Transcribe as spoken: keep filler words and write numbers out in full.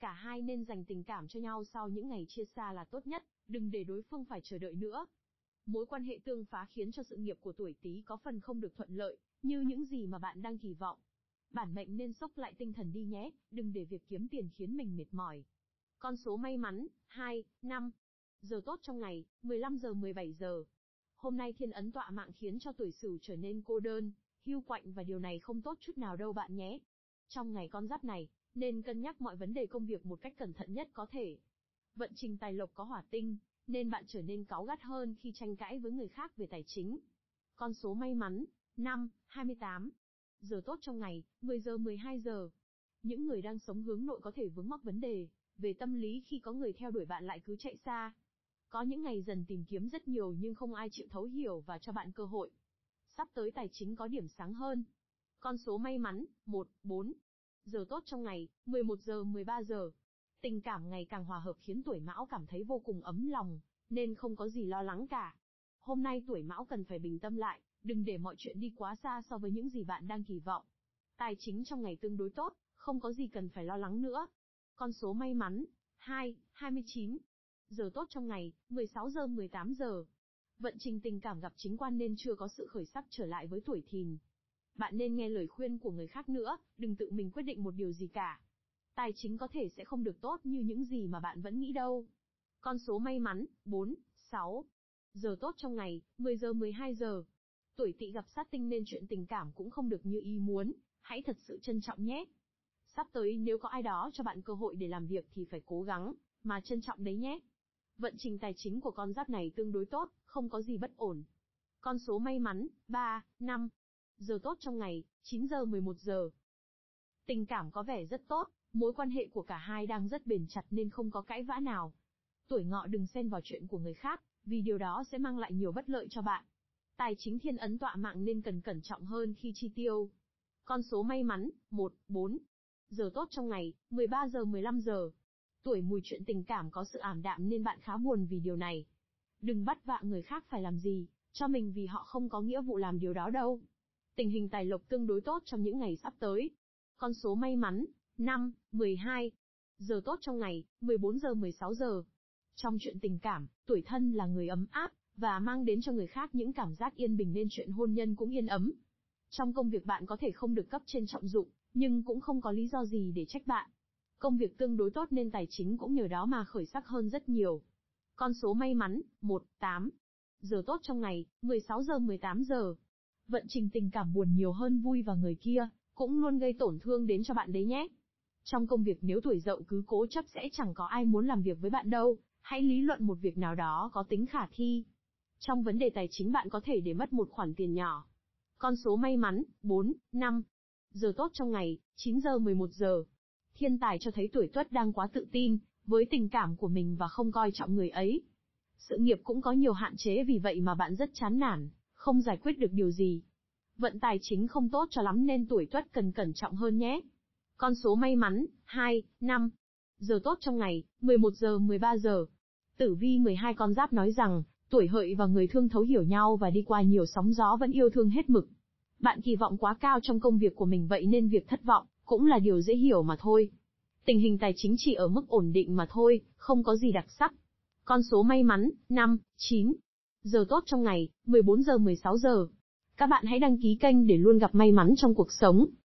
cả hai nên dành tình cảm cho nhau sau những ngày chia xa là tốt nhất, đừng để đối phương phải chờ đợi nữa. Mối quan hệ tương phá khiến cho sự nghiệp của tuổi Tý có phần không được thuận lợi, như những gì mà bạn đang kỳ vọng. Bản mệnh nên xốc lại tinh thần đi nhé, đừng để việc kiếm tiền khiến mình mệt mỏi. Con số may mắn, hai, năm. Giờ tốt trong ngày, mười lăm giờ mười bảy giờ. Hôm nay thiên ấn tọa mạng khiến cho tuổi Sửu trở nên cô đơn, hiu quạnh và điều này không tốt chút nào đâu bạn nhé. Trong ngày con giáp này, nên cân nhắc mọi vấn đề công việc một cách cẩn thận nhất có thể. Vận trình tài lộc có hỏa tinh, nên bạn trở nên cáu gắt hơn khi tranh cãi với người khác về tài chính. Con số may mắn, năm, hai mươi tám. Giờ tốt trong ngày, mười giờ mười hai giờ. Những người đang sống hướng nội có thể vướng mắc vấn đề về tâm lý khi có người theo đuổi bạn lại cứ chạy xa. Có những ngày dần tìm kiếm rất nhiều nhưng không ai chịu thấu hiểu và cho bạn cơ hội. Sắp tới tài chính có điểm sáng hơn. Con số may mắn, một, bốn. Giờ tốt trong ngày, mười một giờ mười ba giờ. Tình cảm ngày càng hòa hợp khiến tuổi Mão cảm thấy vô cùng ấm lòng, nên không có gì lo lắng cả. Hôm nay tuổi Mão cần phải bình tâm lại, đừng để mọi chuyện đi quá xa so với những gì bạn đang kỳ vọng. Tài chính trong ngày tương đối tốt, không có gì cần phải lo lắng nữa. Con số may mắn, hai, hai mươi chín. Giờ tốt trong ngày, mười sáu giờ mười tám giờ. Vận trình tình cảm gặp chính quan nên chưa có sự khởi sắc trở lại với tuổi Thìn. Bạn nên nghe lời khuyên của người khác nữa, đừng tự mình quyết định một điều gì cả. Tài chính có thể sẽ không được tốt như những gì mà bạn vẫn nghĩ đâu. Con số may mắn, bốn, sáu. Giờ tốt trong ngày, mười giờ mười hai giờ. Tuổi Tỵ gặp sát tinh nên chuyện tình cảm cũng không được như ý muốn, hãy thật sự trân trọng nhé. Sắp tới nếu có ai đó cho bạn cơ hội để làm việc thì phải cố gắng, mà trân trọng đấy nhé. Vận trình tài chính của con giáp này tương đối tốt, không có gì bất ổn. Con số may mắn, ba, năm. Giờ tốt trong ngày, chín giờ mười một giờ. Tình cảm có vẻ rất tốt, mối quan hệ của cả hai đang rất bền chặt nên không có cãi vã nào. Tuổi Ngọ đừng xen vào chuyện của người khác, vì điều đó sẽ mang lại nhiều bất lợi cho bạn. Tài chính thiên ấn tọa mạng nên cần cẩn trọng hơn khi chi tiêu. Con số may mắn, một, bốn. Giờ tốt trong ngày, mười ba giờ mười lăm giờ. Tuổi Mùi chuyện tình cảm có sự ảm đạm nên bạn khá buồn vì điều này. Đừng bắt vạ người khác phải làm gì, cho mình vì họ không có nghĩa vụ làm điều đó đâu. Tình hình tài lộc tương đối tốt trong những ngày sắp tới. Con số may mắn, năm, mười hai. Giờ tốt trong ngày, mười bốn giờ mười sáu giờ. Trong chuyện tình cảm, tuổi Thân là người ấm áp, và mang đến cho người khác những cảm giác yên bình nên chuyện hôn nhân cũng yên ấm. Trong công việc bạn có thể không được cấp trên trọng dụng, nhưng cũng không có lý do gì để trách bạn. Công việc tương đối tốt nên tài chính cũng nhờ đó mà khởi sắc hơn rất nhiều. Con số may mắn, một, tám. Giờ tốt trong ngày, mười sáu giờ mười tám giờ. Vận trình tình cảm buồn nhiều hơn vui và người kia cũng luôn gây tổn thương đến cho bạn đấy nhé. Trong công việc nếu tuổi Dậu cứ cố chấp sẽ chẳng có ai muốn làm việc với bạn đâu, hãy lý luận một việc nào đó có tính khả thi. Trong vấn đề tài chính bạn có thể để mất một khoản tiền nhỏ. Con số may mắn, bốn, năm. Giờ tốt trong ngày, chín giờ mười một giờ. Thiên tài cho thấy tuổi Tuất đang quá tự tin với tình cảm của mình và không coi trọng người ấy. Sự nghiệp cũng có nhiều hạn chế vì vậy mà bạn rất chán nản, không giải quyết được điều gì. Vận tài chính không tốt cho lắm nên tuổi Tuất cần cẩn trọng hơn nhé. Con số may mắn, hai, năm. Giờ tốt trong ngày, mười một giờ mười ba giờ. Tử vi mười hai con giáp nói rằng, tuổi Hợi và người thương thấu hiểu nhau và đi qua nhiều sóng gió vẫn yêu thương hết mực. Bạn kỳ vọng quá cao trong công việc của mình vậy nên việc thất vọng cũng là điều dễ hiểu mà thôi. Tình hình tài chính chỉ ở mức ổn định mà thôi, không có gì đặc sắc. Con số may mắn, năm, chín. Giờ tốt trong ngày, mười bốn giờ mười sáu giờ. Các bạn hãy đăng ký kênh để luôn gặp may mắn trong cuộc sống.